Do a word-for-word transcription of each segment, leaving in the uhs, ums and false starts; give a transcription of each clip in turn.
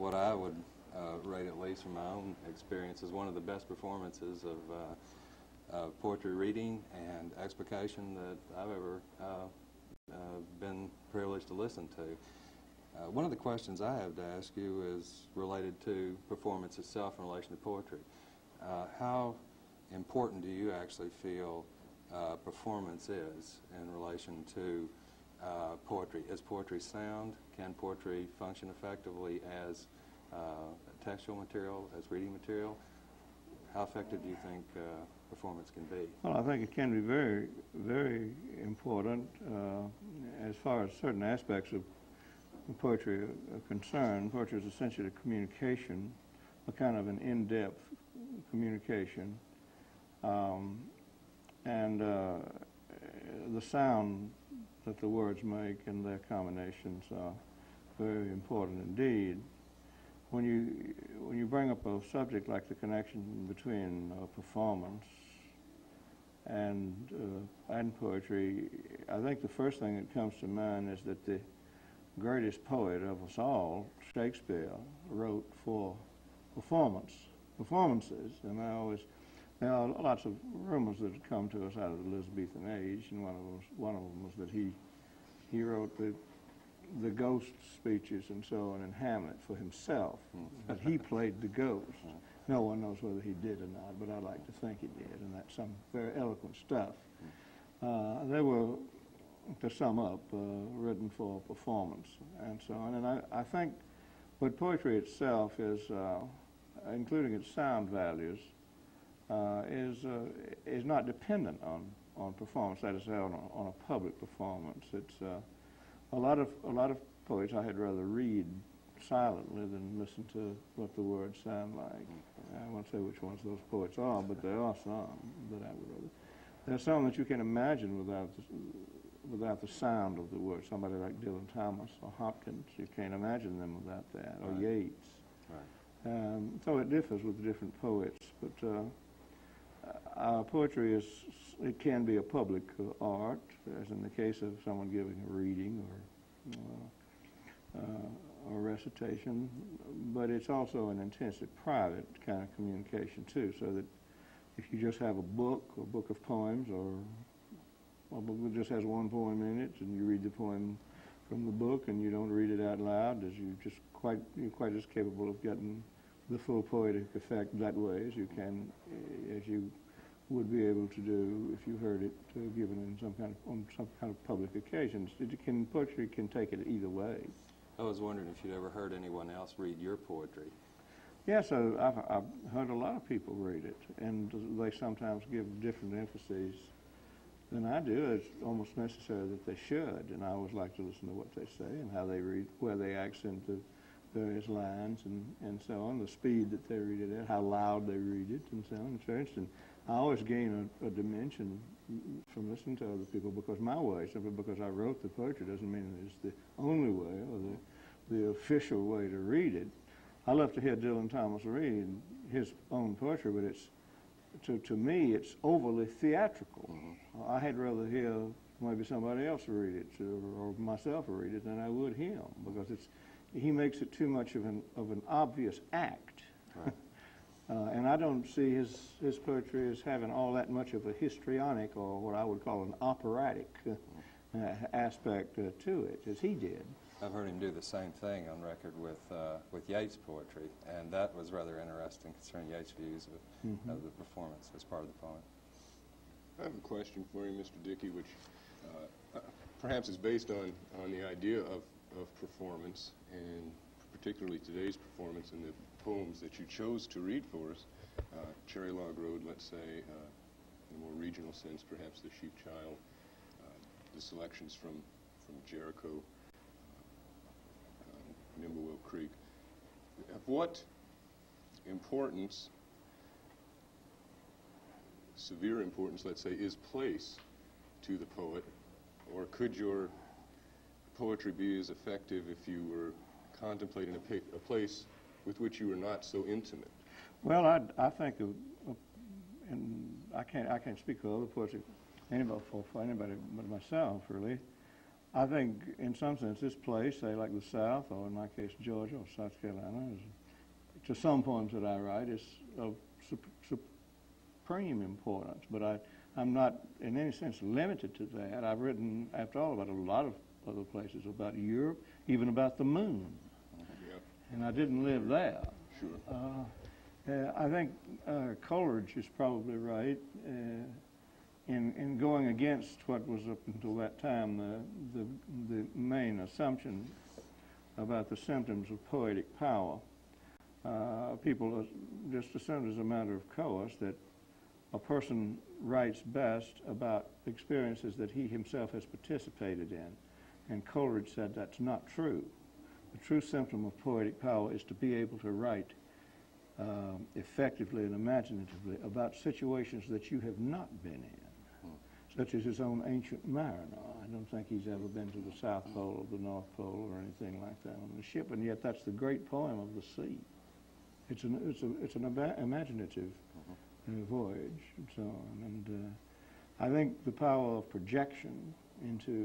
what I would uh, rate, at least from my own experience, as one of the best performances of uh, uh, poetry reading and explication that I've ever uh, uh, been privileged to listen to. Uh, one of the questions I have to ask you is related to performance itself in relation to poetry. Uh, how important do you actually feel uh, performance is in relation to uh, poetry? Is poetry sound? Can poetry function effectively as uh, textual material, as reading material? How effective do you think uh, performance can be? Well, I think it can be very, very important uh, as far as certain aspects of poetry are concerned. Poetry is essentially communication, a kind of an in-depth communication. Um, and uh, the sound that the words make and their combinations are very important indeed. When you, when you bring up a subject like the connection between uh, performance and, uh, and poetry, I think the first thing that comes to mind is that the greatest poet of us all, Shakespeare, wrote for performance, performances, and I always, there are lots of rumors that have come to us out of the Elizabethan age, and one of them was, one of them was that he, he wrote the, the ghost speeches and so on in Hamlet for himself, but he played the ghost. No one knows whether he did or not, but I like to think he did, and that's some very eloquent stuff. Uh, they were, to sum up, uh, written for performance and so on. And I, I think what poetry itself is, uh, including its sound values, uh, is, uh, is not dependent on, on performance, that is, on a, on a public performance. It's uh, a lot of, a lot of poets I had rather read silently than listen to what the words sound like. I won't say which ones those poets are, but there are some that I would rather. There are some that you can imagine without the, without the sound of the word. Somebody like Dylan Thomas or Hopkins, you can't imagine them without that, or right. Yeats. Right. Um, so it differs with different poets, but uh, our poetry is, it can be a public uh, art, as in the case of someone giving a reading or uh, uh, or recitation, but it's also an intensely private kind of communication too, so that if you just have a book, a book of poems, or a book that just has one poem in it, and you read the poem from the book and you don't read it out loud, as you just quite, you're quite as capable of getting the full poetic effect that way as you can, as you would be able to do if you heard it uh, given in some kind of, on some kind of public occasions. It can, poetry can take it either way. I was wondering if you'd ever heard anyone else read your poetry. Yes, yeah, so I've, I've heard a lot of people read it, and they sometimes give different emphases than I do. It's almost necessary that they should, and I always like to listen to what they say and how they read, where they accent the various lines and, and so on, the speed that they read it at, how loud they read it, and so on. It's very interesting. I always gain a, a dimension from listening to other people because my way, simply because I wrote the poetry, doesn't mean it's the only way or the, the official way to read it. I love to hear Dylan Thomas read his own poetry, but it's, to, to me, it's overly theatrical. Mm-hmm. I had rather hear maybe somebody else read it or, or myself read it than I would him, because it's, he makes it too much of an, of an obvious act. Right. uh, and I don't see his, his poetry as having all that much of a histrionic or what I would call an operatic uh, uh, aspect uh, to it, as he did. I've heard him do the same thing on record with uh, with Yeats' poetry, and that was rather interesting concerning Yeats' views of, mm-hmm. of the performance as part of the poem. I have a question for you, Mister Dickey, which uh, perhaps is based on, on the idea of, of performance, and particularly today's performance and the poems that you chose to read for us. Uh, Cherry Log Road, let's say, uh, in a more regional sense, perhaps The Sheep Child, uh, the selections from, from Jericho, Nimblewell Creek. Of what importance, severe importance, let's say, is place to the poet, or could your poetry be as effective if you were contemplating a, pa a place with which you were not so intimate? Well, I, I think, of, of, and I can't, I can't speak for other poets, anybody, for, for anybody but myself, really. I think in some sense this place, say like the South, or in my case Georgia or South Carolina, is, to some poems that I write, is of sup supreme importance. But I, I'm not in any sense limited to that. I've written, after all, about a lot of other places, about Europe, even about the moon. Yeah. And I didn't live there. Sure. Uh, uh, I think uh, Coleridge is probably right uh, in, in going against what was up until that time the, the, the main assumption about the symptoms of poetic power. Uh, people just assumed as a matter of course that a person writes best about experiences that he himself has participated in. And Coleridge said that's not true. The true symptom of poetic power is to be able to write um, effectively and imaginatively about situations that you have not been in, such as his own Ancient Mariner. I don't think he's ever been to the South Pole or the North Pole or anything like that on the ship, and yet that's the great poem of the sea. It's an, it's a, it's an imaginative uh, voyage and so on. And uh, I think the power of projection into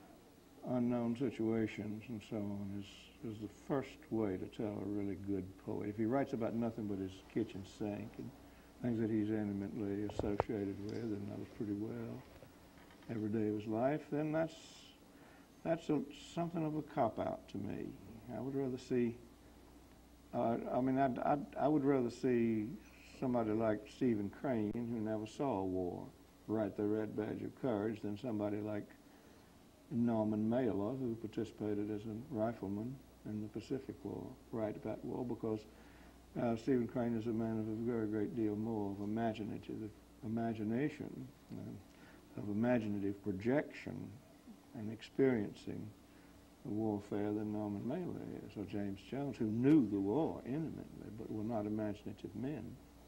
unknown situations and so on is, is the first way to tell a really good poet. If he writes about nothing but his kitchen sink and things that he's intimately associated with and knows pretty well every day of his life, then that's, that's a, something of a cop-out to me. I would rather see, uh, I mean, I'd, I'd, I would rather see somebody like Stephen Crane, who never saw a war, write The Red Badge of Courage than somebody like Norman Mailer, who participated as a rifleman in the Pacific War, write about war, because uh, Stephen Crane is a man of a very great deal more of imaginative imagination, uh, of imaginative projection and experiencing the warfare than Norman Mailer is, or James Jones, who knew the war intimately but were not imaginative men.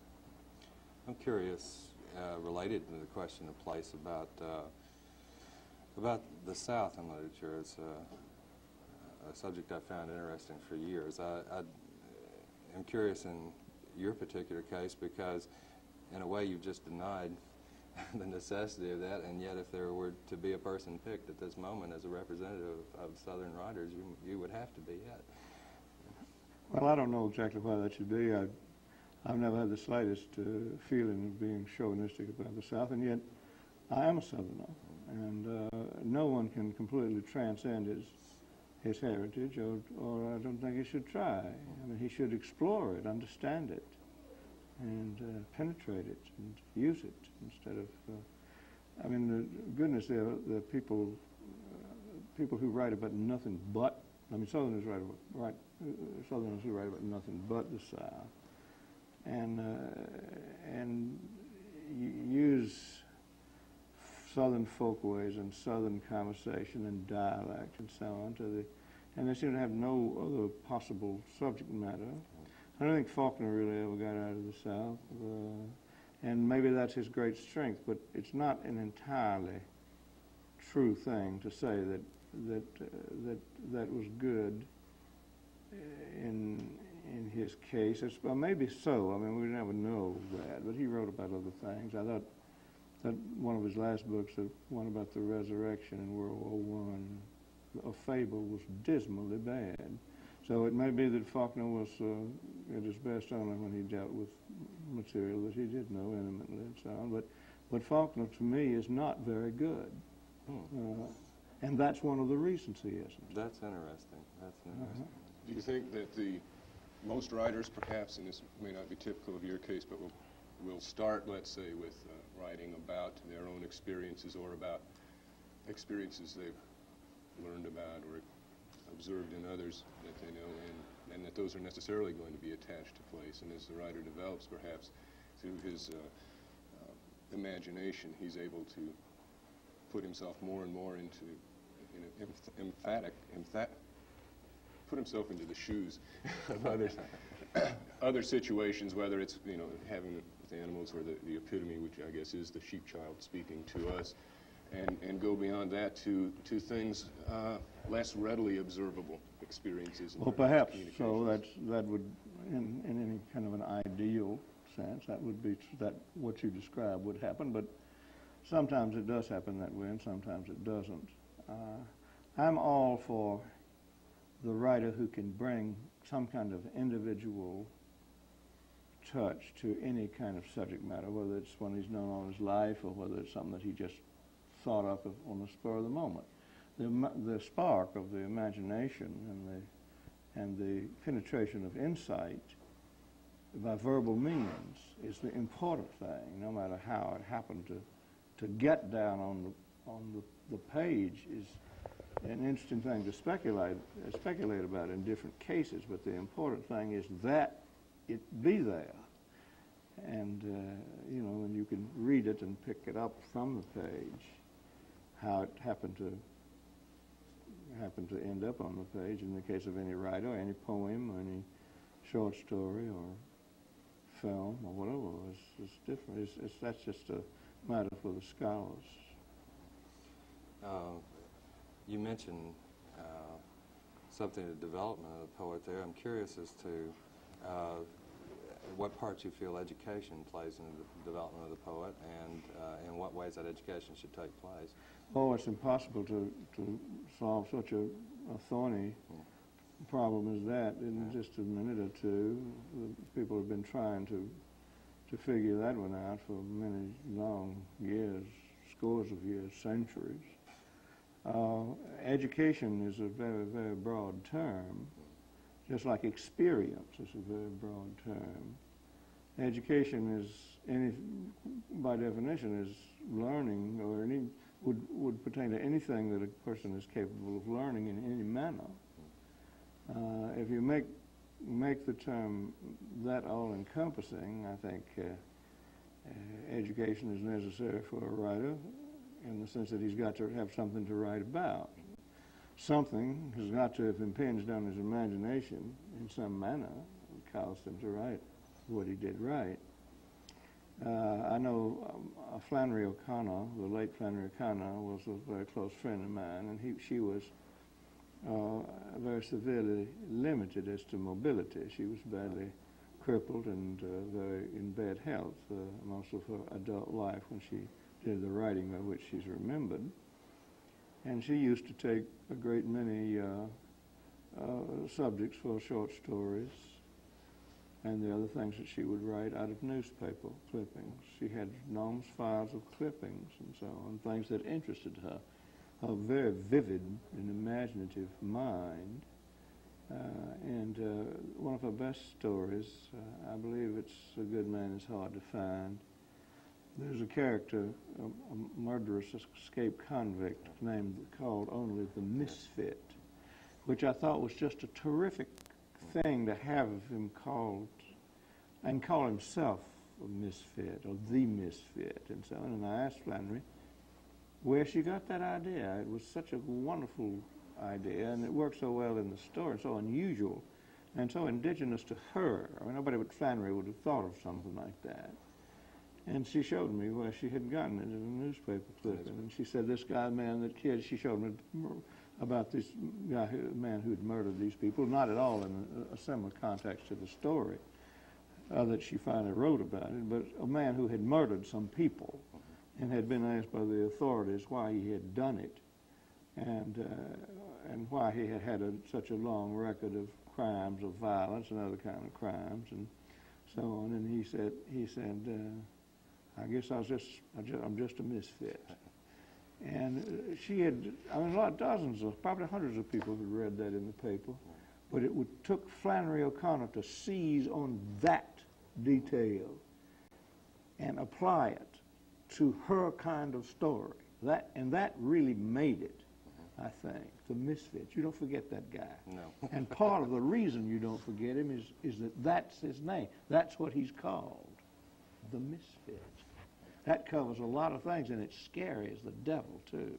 I'm curious, uh, related to the question of place, about uh, about the South in literature. It's a, a subject I've found interesting for years. I, I am curious in your particular case because, in a way, you've just denied the necessity of that, and yet if there were to be a person picked at this moment as a representative of Southern writers, you, you would have to be it. Well, I don't know exactly why that should be. I, I've never had the slightest uh, feeling of being chauvinistic about the South, and yet I am a Southerner, and uh, no one can completely transcend his his heritage, or, or I don't think he should try. I mean, he should explore it, understand it, and uh, penetrate it, and use it instead of. Uh, I mean, the, goodness, there are, there are people uh, people who write about nothing but. I mean, Southerners write about right, uh, Southerners who write about nothing but the South, and uh, and use Southern folkways and Southern conversation and dialect and so on to the, and they seem to have no other possible subject matter. I don't think Faulkner really ever got out of the South, uh, and maybe that's his great strength. But it's not an entirely true thing to say that that uh, that that was good in in his case. It's, well, maybe so. I mean, we never know that. But he wrote about other things. I thought that one of his last books, the one about the resurrection in World War One, A Fable, was dismally bad. So it may be that Faulkner was uh, at his best only when he dealt with material that he did know intimately and so on. But, but Faulkner, to me, is not very good. Hmm. Uh, and that's one of the reasons he isn't. That's interesting. That's interesting. Uh-huh. Do you think that the most writers, perhaps, and this may not be typical of your case, but will will start, let's say, with uh, writing about their own experiences or about experiences they've learned about or observed in others that they know, and, and that those are necessarily going to be attached to place. And as the writer develops, perhaps, through his uh, uh, imagination, he's able to put himself more and more into in an emphatic, emphat, put himself into the shoes of others, other situations, whether it's, you know, having with animals or the, the epitome, which I guess is the sheep child speaking to us, and, and go beyond that to, to things uh, less readily observable experiences. Well, perhaps so. That's, that would, in, in any kind of an ideal sense, that would be, that what you described would happen, but sometimes it does happen that way and sometimes it doesn't. Uh, I'm all for the writer who can bring some kind of individual touch to any kind of subject matter, whether it's one he's known all his life or whether it's something that he just thought up of on the spur of the moment. The, the spark of the imagination and the, and the penetration of insight by verbal means is the important thing, no matter how it happened to, to get down on the, on the, the page is an interesting thing to speculate, uh, speculate about in different cases, but the important thing is that it be there. And, uh, you know, and you can read it and pick it up from the page, how it happened to happened to end up on the page in the case of any writer, or any poem, or any short story, or film, or whatever. It's, it's different. It's, it's, that's just a matter for the scholars. Uh, you mentioned uh, something in the development of the poet there. I'm curious as to uh, what part you feel education plays in the development of the poet, and uh, in what ways that education should take place. Oh, it's impossible to, to solve such a, a thorny Yeah. problem as that in Yeah. just a minute or two. The people have been trying to to figure that one out for many long years, scores of years, centuries. Uh, education is a very, very broad term, just like experience is a very broad term. Education is, any, by definition, is learning, or any would would pertain to anything that a person is capable of learning in any manner. Uh, if you make make the term that all-encompassing, I think uh, uh, education is necessary for a writer, in the sense that he's got to have something to write about. Something has got to have impinged on his imagination in some manner and caused him to write what he did write. Uh, I know um, uh, Flannery O'Connor, the late Flannery O'Connor, was a very close friend of mine, and he, she was uh, very severely limited as to mobility. She was badly crippled and uh, very in bad health uh, most of her adult life when she did the writing by which she's remembered. And she used to take a great many uh, uh, subjects for short stories and the other things that she would write out of newspaper clippings. She had enormous files of clippings and so on, things that interested her. A very vivid and imaginative mind. Uh, and uh, one of her best stories, uh, I believe it's A Good Man is Hard to Find. There's a character, a, a murderous escaped convict named, called only the Misfit, which I thought was just a terrific thing to have him called, and call himself a misfit, or the misfit, and so on. And I asked Flannery where she got that idea. It was such a wonderful idea, and it worked so well in the story, so unusual, and so indigenous to her. I mean, nobody but Flannery would have thought of something like that. And she showed me where she had gotten it in a newspaper clipping. And she said, this guy, man, that kid, she showed me about this guy, who, man who had murdered these people, not at all in a, a similar context to the story uh, that she finally wrote about it, but a man who had murdered some people and had been asked by the authorities why he had done it, and, uh, and why he had had a, such a long record of crimes of violence and other kind of crimes and so on. And he said, he said, uh, I guess I was just, I just, I'm just a misfit. And uh, she had, I mean, a lot, dozens of, probably hundreds of people had read that in the paper, but it would, took Flannery O'Connor to seize on that detail and apply it to her kind of story. That, and that really made it, I think, the Misfit. You don't forget that guy. No. And part of the reason you don't forget him is, is that that's his name. That's what he's called, the Misfit. That covers a lot of things, and it's scary as the devil, too.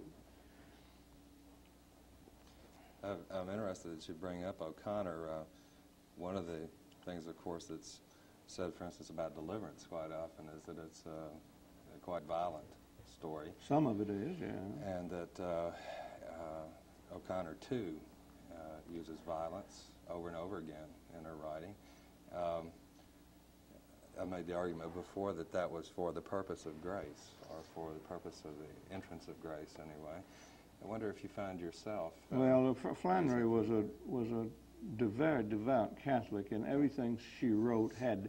I'm interested that you bring up O'Connor. Uh, one of the things, of course, that's said, for instance, about Deliverance quite often is that it's uh, a quite violent story. Some of it is, yeah. And that uh, uh, O'Connor, too, uh, uses violence over and over again in her writing. Um, I made the argument before that that was for the purpose of grace, or for the purpose of the entrance of grace, anyway. I wonder if you find yourself. Uh, Well, uh, Fr- Flannery was a was a de- very devout Catholic, and everything she wrote had,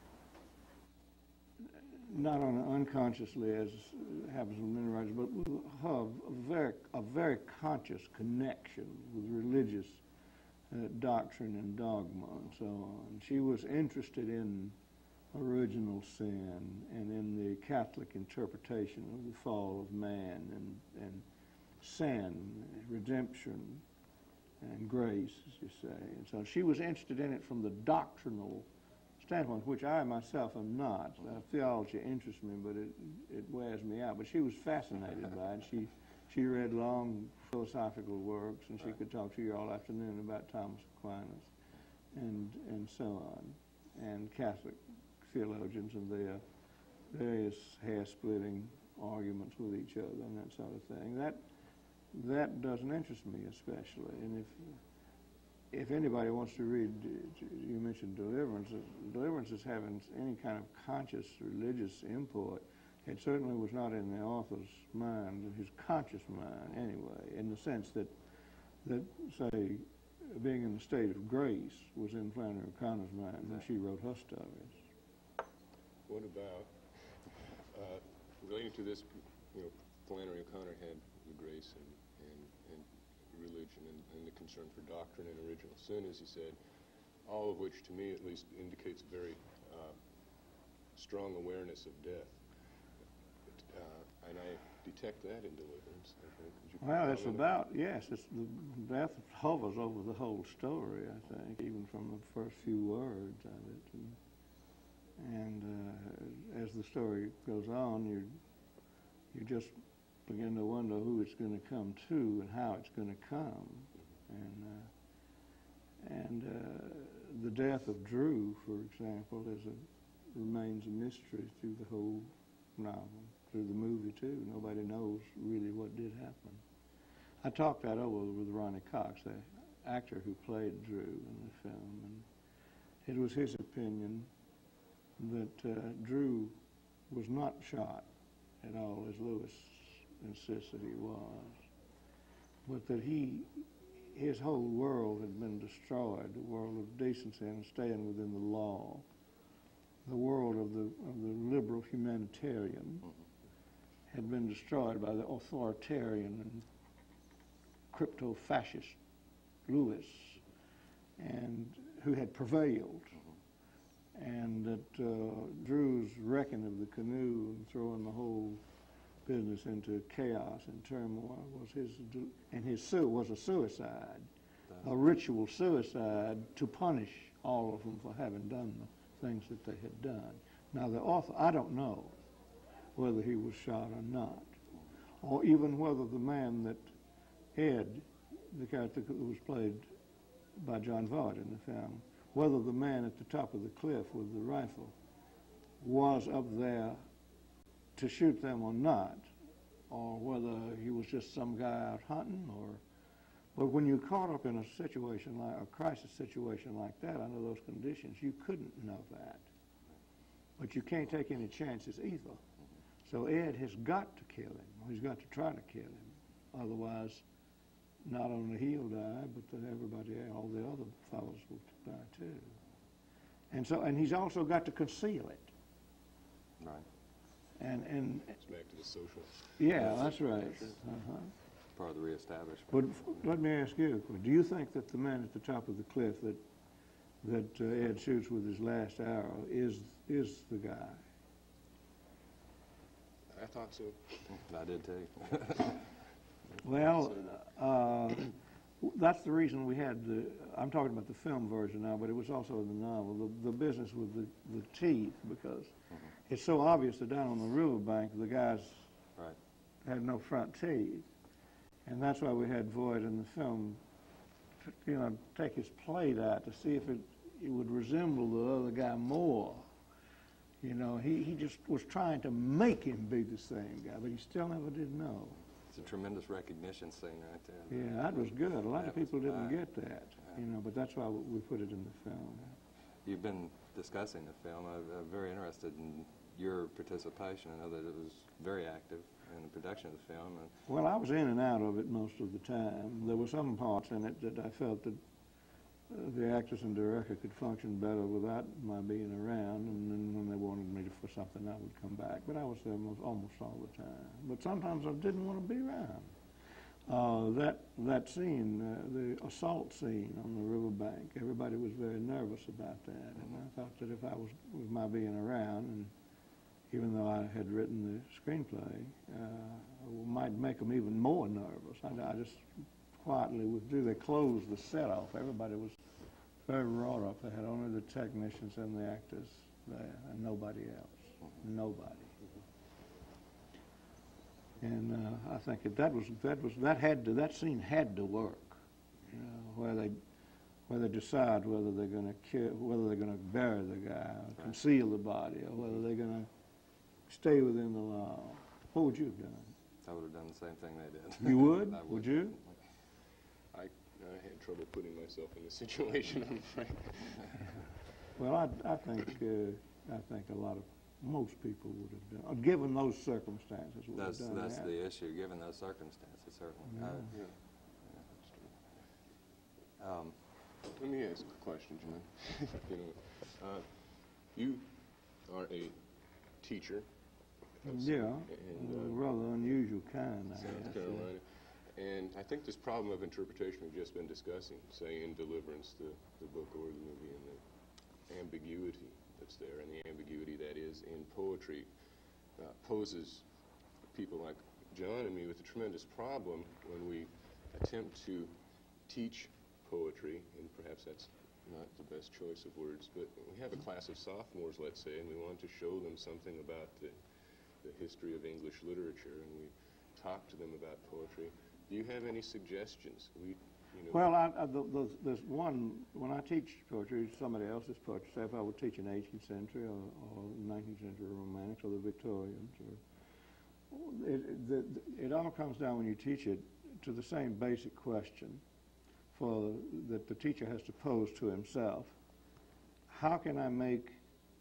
not only unconsciously, as happens with many writers, but with her, a very a very conscious connection with religious uh, doctrine and dogma and so on. She was interested in original sin and in the Catholic interpretation of the fall of man and and sin, redemption, and grace, as you say. And so she was interested in it from the doctrinal standpoint, which I myself am not. Uh, theology interests me, but it, it wears me out. But she was fascinated by it. She, she read long philosophical works, and she could talk to you all afternoon about Thomas Aquinas and, and so on, and Catholic theologians and their various hair-splitting arguments with each other and that sort of thing. That That doesn't interest me especially, and if if anybody wants to read, you mentioned Deliverance, Deliverance as having any kind of conscious religious import, it certainly was not in the author's mind, his conscious mind anyway, in the sense that, that say, being in the state of grace was in Flannery O'Connor's mind when she wrote her stories. What about, uh, relating to this, you know, Flannery O'Connor had the grace and, and, and religion and, and the concern for doctrine and original sin, as he said, all of which, to me at least, indicates a very uh, strong awareness of death. Uh, and I detect that in Deliverance, I think. Could you Well, it's comment? about, yes, it's the death hovers over the whole story, I think, even from the first few words of it. And, and uh, as the story goes on, you you just begin to wonder who it's going to come to and how it's going to come. And uh, and uh, the death of Drew, for example, is a, remains a mystery through the whole novel, through the movie too. Nobody knows really what did happen. I talked that over with Ronnie Cox, the actor who played Drew in the film, and it was his opinion that uh, Drew was not shot at all, as Lewis insists that he was, but that he, his whole world had been destroyed, the world of decency and staying within the law, the world of the, of the liberal humanitarian had been destroyed by the authoritarian and crypto-fascist Lewis, and who had prevailed. And that uh, Drew's wrecking of the canoe and throwing the whole business into chaos and turmoil was his, and his su was a suicide, a ritual suicide to punish all of them for having done the things that they had done. Now the author, I don't know whether he was shot or not, or even whether the man that Ed, the character that was played by John Voight in the film, whether the man at the top of the cliff with the rifle was up there to shoot them or not, or whether he was just some guy out hunting, or, but when you're caught up in a situation like, a crisis situation like that, under those conditions, you couldn't know that. But you can't take any chances either. So Ed has got to kill him, or he's got to try to kill him. Otherwise, not only he'll die, but that everybody, all the other fellows will die too. And so, and he's also got to conceal it. Right. And, and it's back to the social. Yeah, that's right. Uh-huh. Part of the reestablishment. But let me ask you, do you think that the man at the top of the cliff that that uh, Ed shoots with his last arrow is is the guy? I thought so. I did too. Well, uh, that's the reason we had the, I'm talking about the film version now, but it was also in the novel, the, the business with the, the teeth, because mm-hmm. it's so obvious that down on the riverbank, the guys right. had no front teeth. And that's why we had Voight in the film, you know, take his plate out to see if it, it would resemble the other guy more. You know, he, he just was trying to make him be the same guy, but he still never did know. It's a tremendous recognition scene right there. Yeah, that was good. A lot that of people didn't fine. get that, yeah. you know, but that's why we put it in the film. You've been discussing the film. I'm, I'm very interested in your participation. I know that it was very active. in the production of the film. And Well, I was in and out of it most of the time. There were some parts in it that I felt that uh, the actors and director could function better without my being around, and then when they wanted me to, for something, I would come back. But I was there most, almost all the time. But sometimes I didn't want to be around. Uh, that that scene, uh, the assault scene on the riverbank, everybody was very nervous about that, and I thought that if I was with my being around, and even though I had written the screenplay, uh, might make them even more nervous. I, I just quietly withdrew. They closed the set off. Everybody was very wrought up. They had only the technicians and the actors there, and nobody else. Nobody. And uh, I think that, that was that was that had to that scene had to work, you know, where they where they decide whether they're going to kill, whether they're going to bury the guy, or right. conceal the body, or whether they're going to stay within the law. What would you have done? I would have done the same thing they did. You would? I would. Would you? I, I had trouble putting myself in this situation, I'm afraid. Well, I, I think uh, I think a lot of most people would have done, given those circumstances. Would That's have done that's that. the issue. Given those circumstances, certainly. Yeah. I, Yeah. yeah, that's true. Um, Let me ask a question, John. you know, uh, you are a teacher. of some- Yeah, and, a uh, rather unusual kind, I South guess. Carolina. And I think this problem of interpretation we've just been discussing, say in Deliverance, the, the book or the movie, and the ambiguity that's there, and the ambiguity that is in poetry, uh, poses people like John and me with a tremendous problem when we attempt to teach poetry, and perhaps that's not the best choice of words, but we have a class of sophomores, let's say, and we want to show them something about the, the history of English literature, and we talk to them about poetry. Do you have any suggestions? We, you know, Well, I, I, the, the, there's one, when I teach poetry, somebody else's poetry, say if I would teach an eighteenth century or, or nineteenth century Romantics or the Victorians, or, it, it, the, it all comes down when you teach it to the same basic question for, that the teacher has to pose to himself. How can I make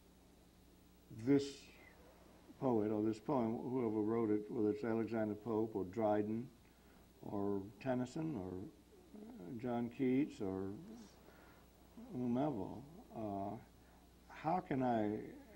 this poet or this poem, whoever wrote it, whether it's Alexander Pope or Dryden or Tennyson or uh, John Keats or whomever, uh, how can I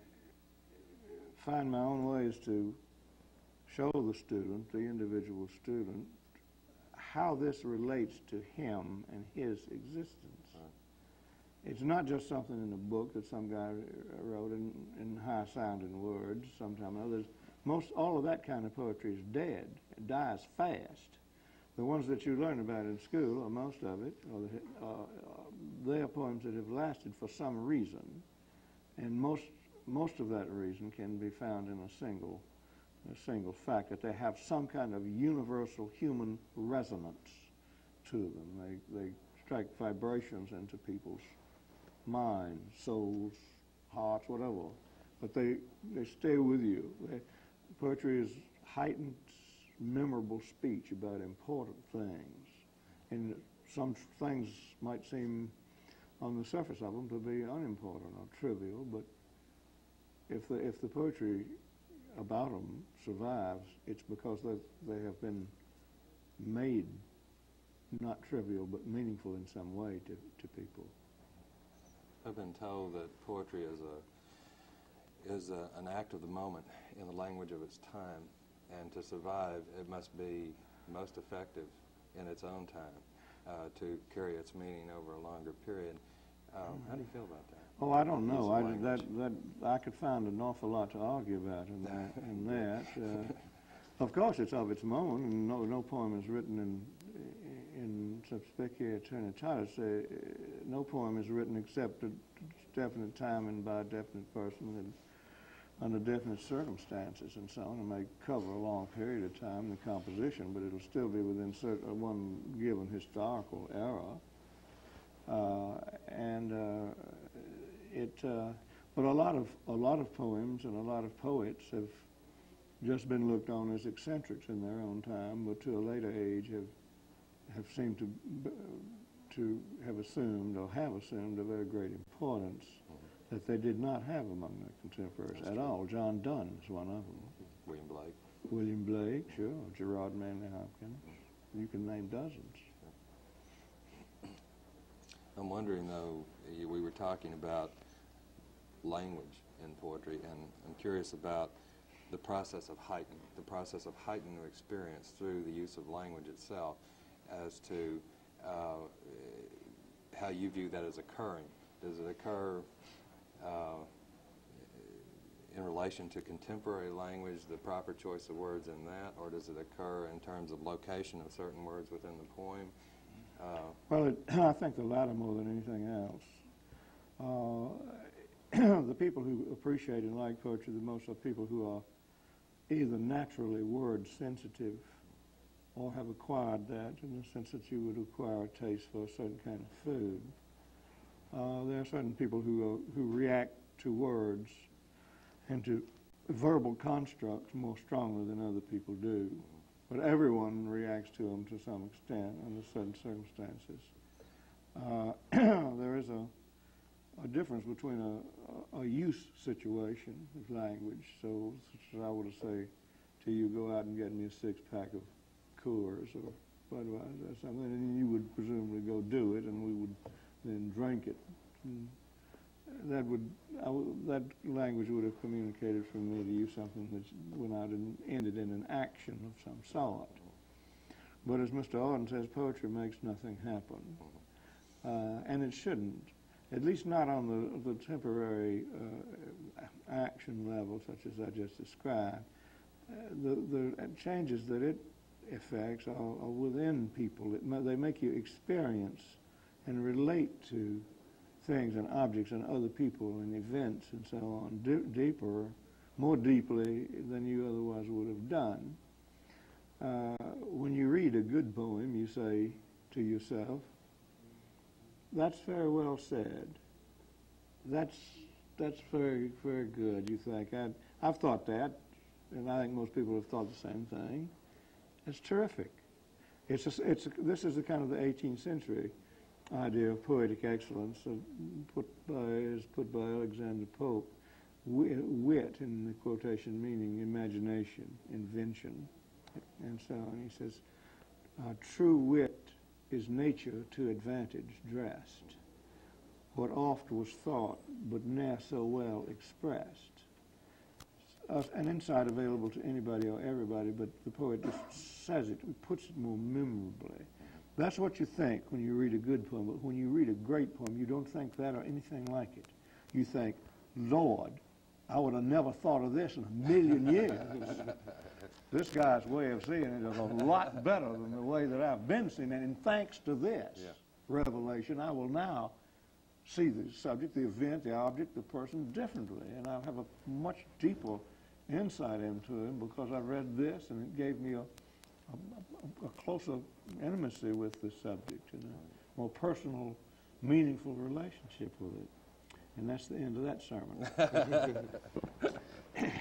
find my own ways to show the student, the individual student, how this relates to him and his existence? Right. It's not just something in a book that some guy wrote in, in high-sounding words sometime or others. Most, all of that kind of poetry is dead. It dies fast. The ones that you learn about in school, or most of it, or the, uh, they are poems that have lasted for some reason, and most most of that reason can be found in a single a single fact, that they have some kind of universal human resonance to them. They they strike vibrations into people's minds, souls, hearts, whatever. But they they stay with you. They, poetry is heightened, memorable speech about important things, and some things might seem on the surface of them to be unimportant or trivial, but if the if the poetry about them survives, it's because they they have been made not trivial but meaningful in some way to, to people. I've been told that poetry is a is a, an act of the moment in the language of its time, and to survive, it must be most effective in its own time uh, to carry its meaning over a longer period. Um, mm-hmm. How do you feel about that? Oh, I don't know. I, that, that, I could find an awful lot to argue about in that. In that. Uh, of course, it's of its moment, and no, no poem is written in in subspicia eternitatis. Uh, no poem is written except at a definite time and by a definite person and under definite circumstances and so on. It may cover a long period of time, the composition, but it'll still be within certain, one given historical era. Uh, and uh, it, uh, but a lot of a lot of poems and a lot of poets have just been looked on as eccentrics in their own time, but to a later age have have seemed to to have assumed or have assumed a very great importance that they did not have among their contemporaries at all. John Donne is one of them. William Blake. William Blake, sure, Gerard Manley Hopkins. You can name dozens. I'm wondering, though, y- we were talking about language in poetry, and I'm curious about the process of heightening, the process of heightening the experience through the use of language itself, as to uh, how you view that as occurring. Does it occur uh, in relation to contemporary language, the proper choice of words in that, or does it occur in terms of location of certain words within the poem? Uh, Well, it, I think the latter more than anything else. Uh, the people who appreciate and like poetry the most are people who are either naturally word sensitive or have acquired that in the sense that you would acquire a taste for a certain kind of food. Uh, there are certain people who, uh, who react to words and to verbal constructs more strongly than other people do. But everyone reacts to them to some extent under certain circumstances. Uh, there is a, a difference between a, a, a use situation of language. So, so I would say to you, go out and get me a six-pack of Coors or Budweiser or something, and you would presumably go do it, and we would then drink it. And that would I w that language would have communicated for me to you something that went out and ended in an action of some sort. But as Mister Auden says, poetry makes nothing happen, uh, and it shouldn't. At least not on the the temporary uh, action level, such as I just described. Uh, the the changes that it effects are, are within people. It ma they make you experience and relate to things and objects and other people and events and so on D deeper, more deeply than you otherwise would have done. Uh, when you read a good poem, you say to yourself, that's very well said. That's, that's very, very good, you think. I, I've thought that, and I think most people have thought the same thing. It's terrific. It's a, it's a, this is the kind of the eighteenth century idea of poetic excellence, uh, put by, is put by Alexander Pope. Wit, wit, in the quotation meaning imagination, invention, and so on. He says, uh, true wit is nature to advantage dressed, what oft was thought, but ne'er so well expressed. Uh, an insight available to anybody or everybody, but the poet just says it, puts it more memorably. That's what you think when you read a good poem, but when you read a great poem, you don't think that or anything like it. You think, Lord, I would have never thought of this in a million years. This guy's way of seeing it is a lot better than the way that I've been seeing it, and thanks to this yeah. revelation, I will now see the subject, the event, the object, the person differently, and I'll have a much deeper insight into him because I read this, and it gave me a A, a closer intimacy with the subject and a more personal, meaningful relationship with it. And that's the end of that sermon. I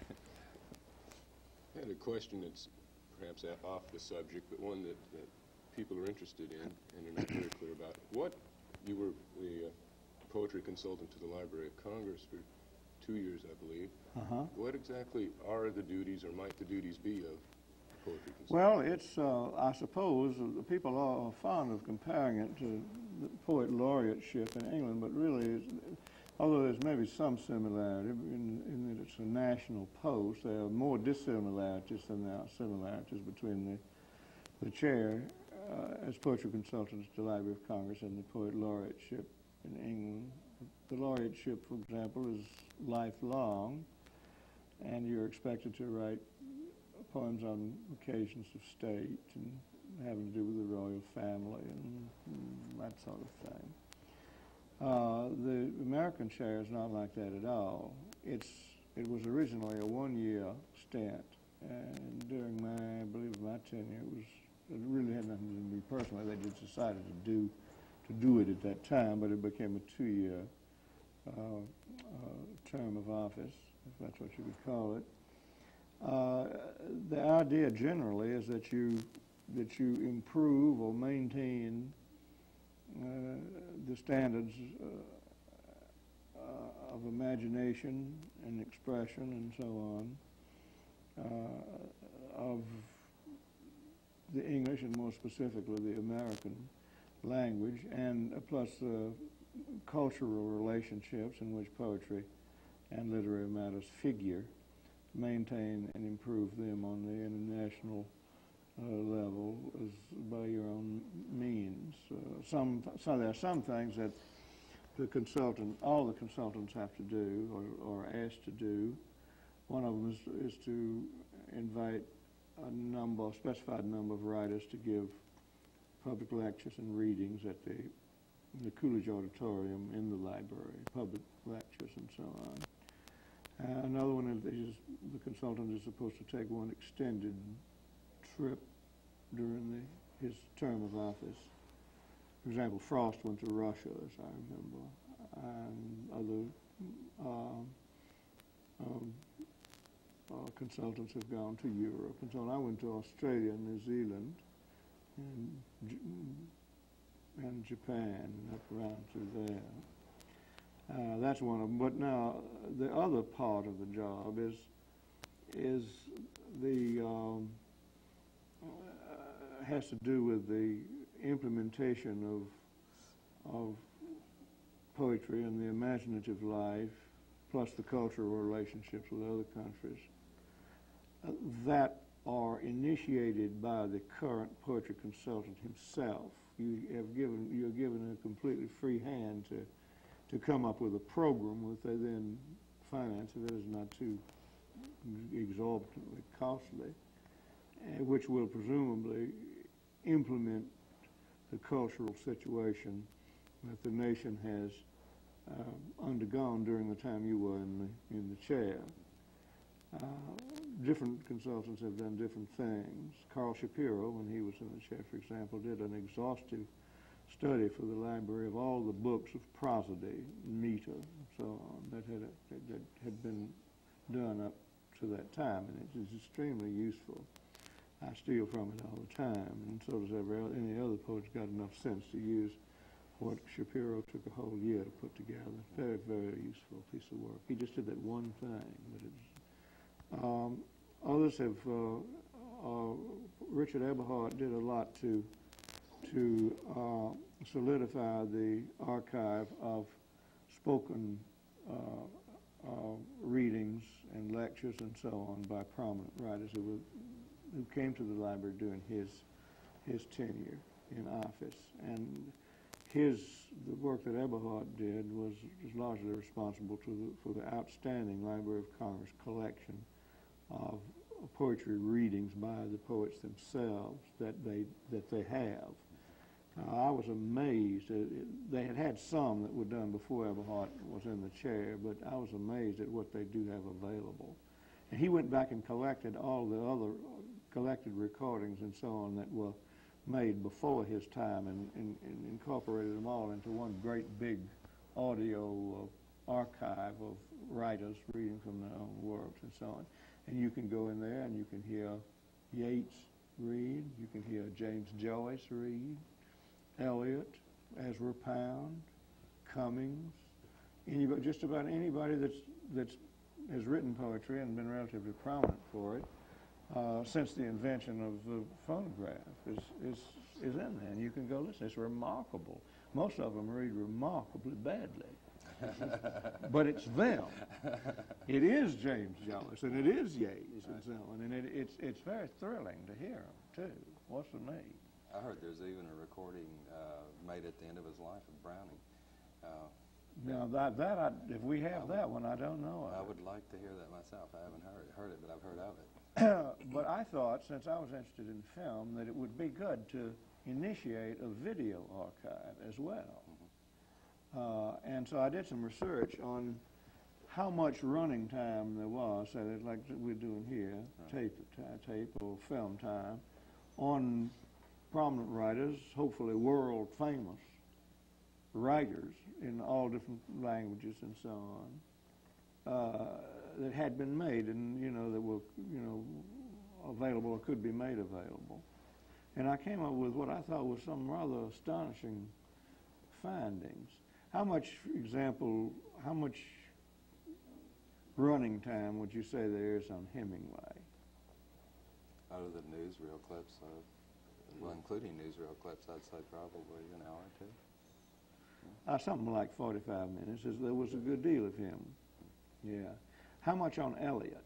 had a question that's perhaps off the subject, but one that, that people are interested in and are not very clear about. What, you were the uh, poetry consultant to the Library of Congress for two years, I believe. Uh-huh. What exactly are the duties, or might the duties be, of poetry consultant? Well, it's, uh, I suppose, uh, people are fond of comparing it to the poet laureateship in England, but really, it's, although there's maybe some similarity in, in that it's a national post, there are more dissimilarities than there are similarities between the, the chair uh, as poetry consultant to the Library of Congress and the poet laureateship in England. The laureateship, for example, is lifelong, and you're expected to write poems on occasions of state and having to do with the royal family and, and that sort of thing. Uh, the American chair is not like that at all. It's, it was originally a one-year stint, and during my, I believe my tenure, it was, it really had nothing to do with me personally. They just decided to do, to do it at that time, but it became a two-year uh, uh, term of office, if that's what you would call it. Uh, the idea generally is that you that you improve or maintain uh, the standards uh, uh, of imagination and expression and so on uh, of the English and more specifically the American language, and uh, plus uh, cultural relationships in which poetry and literary matters figure, maintain and improve them on the international uh, level as by your own means. Uh, some, so there are some things that the consultant, all the consultants have to do or, or are asked to do. One of them is, is to invite a number, a specified number of writers to give public lectures and readings at the, the Coolidge Auditorium in the library, public lectures and so on. Uh, another one is, is the consultant is supposed to take one extended trip during the, his term of office. For example, Frost went to Russia, as I remember, and other um, um, uh, consultants have gone to Europe. And so I went to Australia and New Zealand and, J and Japan, up around through there. Uh, that's one of them. But now the other part of the job is is the um, uh, has to do with the implementation of of poetry and the imaginative life, plus the cultural relationships with other countries uh, that are initiated by the current poetry consultant himself. You have given you're given a completely free hand to to come up with a program which they then finance, if it is not too exorbitantly costly, uh, which will presumably implement the cultural situation that the nation has uh, undergone during the time you were in the, in the chair. Uh, different consultants have done different things. Carl Shapiro, when he was in the chair, for example, did an exhaustive study for the library of all the books of prosody, meter, and so on, that had, a, that had been done up to that time, and it is extremely useful. I steal from it all the time, and so does every other, any other poet's got enough sense to use what Shapiro took a whole year to put together. Very, very useful piece of work. He just did that one thing, but it's, um, others have, uh, uh, Richard Eberhardt did a lot to to uh, solidify the archive of spoken uh, uh, readings and lectures and so on by prominent writers who, were, who came to the library during his his tenure in office. And his the work that Eberhardt did was, was largely responsible to the, for the outstanding Library of Congress collection of poetry readings by the poets themselves that they that they have. Uh, I was amazed. At it. They had had some that were done before Eberhardt was in the chair, but I was amazed at what they do have available. And he went back and collected all the other collected recordings and so on that were made before his time and, and, and incorporated them all into one great big audio uh, archive of writers reading from their own works and so on. And you can go in there and you can hear Yeats read, you can hear James Joyce read, Eliot, Ezra Pound, Cummings, anybody, just about anybody that's that's has written poetry and been relatively prominent for it uh, since the invention of the phonograph is is is in there, and you can go listen. It's remarkable. Most of them read remarkably badly, but it's them. It is James Joyce and it is Yeats and so on, and it, it's it's very thrilling to hear them too. What's the name? I heard there's even a recording uh, made at the end of his life of Browning. Uh, now that that I, if we have that one, I don't know. I would like to hear that myself. I haven't heard heard it, but I've heard of it. But I thought, since I was interested in film, that it would be good to initiate a video archive as well. Mm-hmm. uh, and so I did some research on how much running time there was, so that like we're doing here, right. tape, tape or film time, on prominent writers, hopefully world famous writers in all different languages and so on, uh, that had been made and, you know, that were, you know, available or could be made available. And I came up with what I thought was some rather astonishing findings. How much, for example, how much running time would you say there is on Hemingway? out of the newsreel clips, uh, well, including newsreel clips, I'd say probably an hour or two. Uh, something like forty-five minutes. There was a good deal of him. Yeah. How much on Eliot?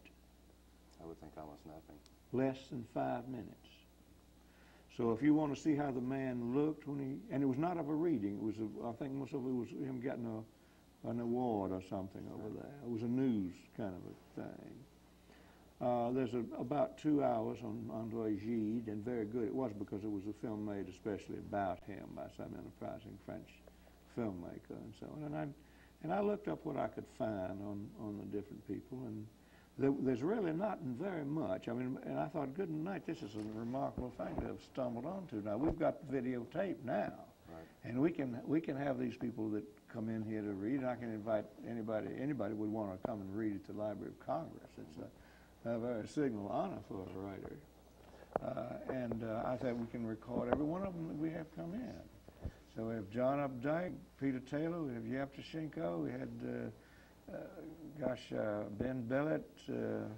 I would think almost nothing. Less than five minutes. So if you want to see how the man looked when he, and it was not of a reading, it was, a, I think most of it was him getting a, an award or something over there. It was a news kind of a thing. Uh, there's a, about two hours on André Gide, and very good. It was because it was a film made especially about him by some enterprising French filmmaker and so on. And I, and I looked up what I could find on, on the different people, and there, there's really not very much. I mean, and I thought, good night, this is a remarkable thing to have stumbled onto. Now, we've got videotape now, Right. and we can, we can have these people that come in here to read, and I can invite anybody, anybody would want to come and read at the Library of Congress. It's a, a very signal honor for a writer. Uh, and uh, I think we can record every one of them that we have come in. So we have John Updike, Peter Taylor, we have Yep Tashenko, we had, uh, uh, gosh, uh, Ben Billett, uh,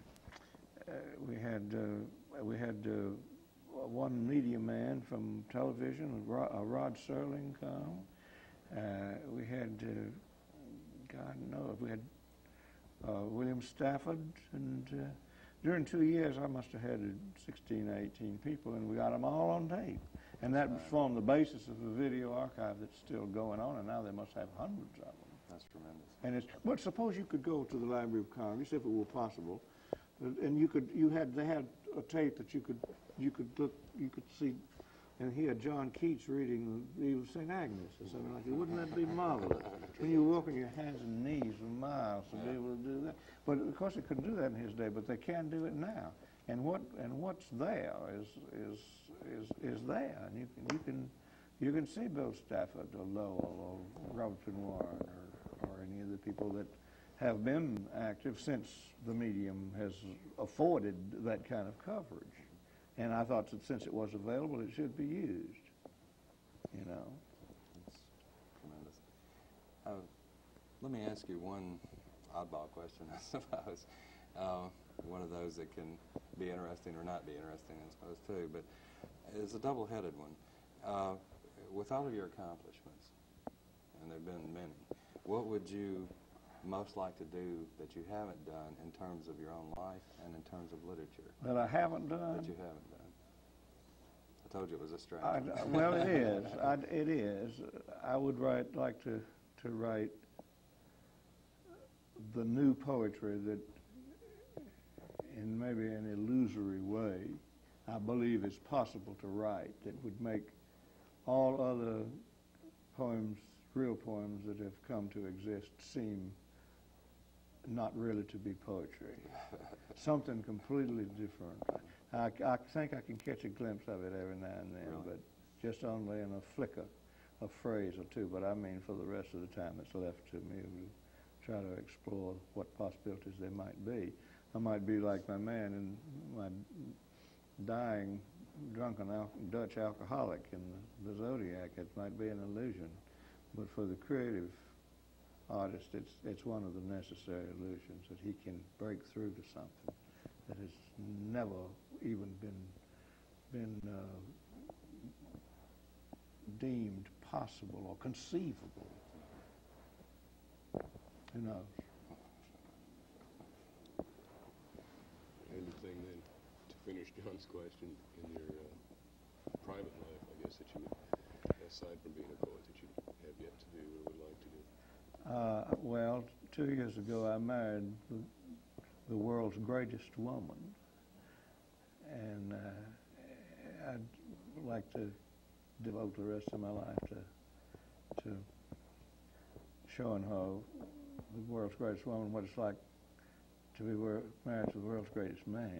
uh, we had, uh, we had uh, one media man from television, Rod, uh, Rod Serling come. Uh, we had, uh, God knows, we had uh, William Stafford, and uh, during two years I must have had sixteen, eighteen people, and we got them all on tape. And that formed the basis of the video archive that's still going on, and now they must have hundreds of them. That's tremendous. And it's, but suppose you could go to the Library of Congress, if it were possible, and you could, you had, they had a tape that you could, you could look, you could see, and hear John Keats reading the Eve of Saint Agnes or something like that. Wouldn't that be marvelous? When you walk on your hands and knees for miles to be able to do that. But of course, they couldn't do that in his day, but they can do it now. And what and what's there is is is is there, and you can you can you can see Bill Stafford or Lowell or Robertson Warren or, or any of the people that have been active since the medium has afforded that kind of coverage. And I thought that since it was available, it should be used. You know. That's tremendous. Uh, let me ask you one oddball question, I suppose. Uh, one of those that can be interesting or not be interesting, I suppose, too. But it's a double-headed one. Uh, with all of your accomplishments, and there have been many, what would you most like to do that you haven't done in terms of your own life and in terms of literature? That I haven't done? That you haven't done. I told you it was a strange I, one. well, it is. I, it is. I would write, like to, to write the new poetry that, in maybe an illusory way, I believe it's possible to write, that would make all other poems, real poems that have come to exist, seem not really to be poetry. Something completely different. I, I think I can catch a glimpse of it every now and then, Really? but just only in a flicker, a phrase or two. But I mean, for the rest of the time that's left to me, we try to explore what possibilities there might be. I might be like my man in my dying, drunken al Dutch alcoholic in the, the Zodiac. It might be an illusion, but for the creative artist, it's it's one of the necessary illusions, that he can break through to something that has never even been been uh, deemed possible or conceivable. Who knows? Anything then, to finish John's question, in your uh, private life, I guess, that you would, aside from being a poet, that you have yet to do or would like to do? Uh, well, two years ago I married the, the world's greatest woman, and uh, I'd like to devote the rest of my life to to showing her, the world's greatest woman, what it's like to be married to the world's greatest man.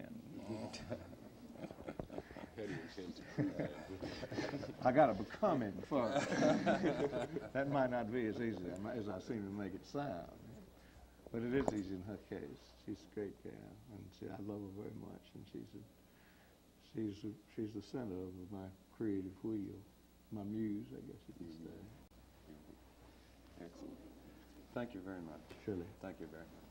How do you intend to prove that? I got to become him first. That might not be as easy as I seem to make it sound, but it is easy in her case. She's a great gal, and she, I love her very much, and she's a, she's a, she's the center of my creative wheel, my muse, I guess you could say. Excellent. Thank you very much. Surely. Thank you very much.